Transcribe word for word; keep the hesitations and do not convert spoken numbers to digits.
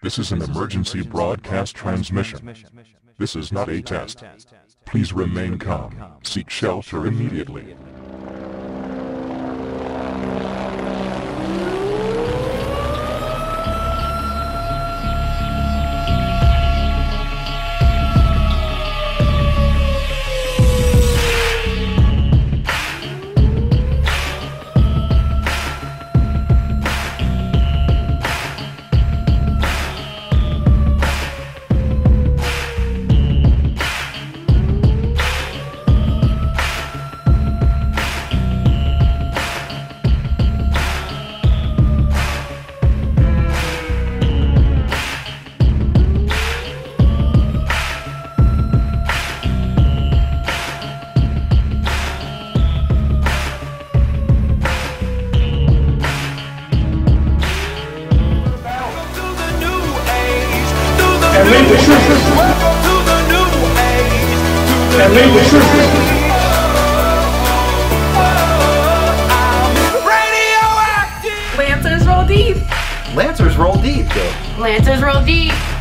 This is an emergency broadcast transmission. This is not a test. Please remain calm. Seek shelter immediately. And lead the churches. And lead the churches. Lancers roll deep. Lancers roll deep, though. Lancers roll deep.